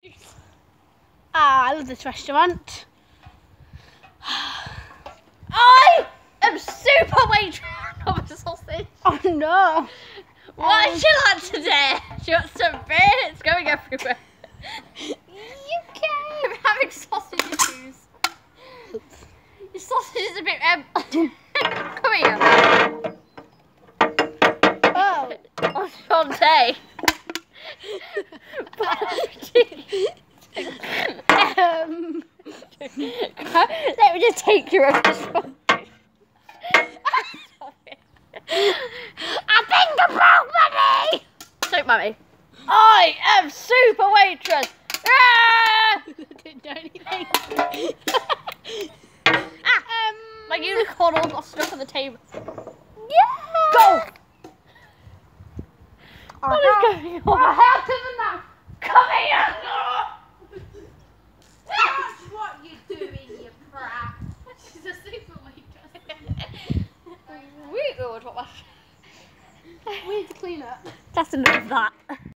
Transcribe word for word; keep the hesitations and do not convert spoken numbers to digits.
Ah, I love this restaurant. I am super waitress of a sausage. Oh no. What um, did you like today? She got some beer, it's going everywhere. You can. I'm having sausage issues. Your sausage is a bit um come here. Oh. Oh, Shantae. um. Let me just take you over the sausage. I think I broke money! Don't mummy. I am super waitress! Ah! Didn't do anything. Ah! Um, my unicorn all got stuck on the table. Yeah! Go! What is going on? I have to the knife. Come here! That's what you do in your brat. She's a super waitress. We go what We need to clean up. That's enough of that.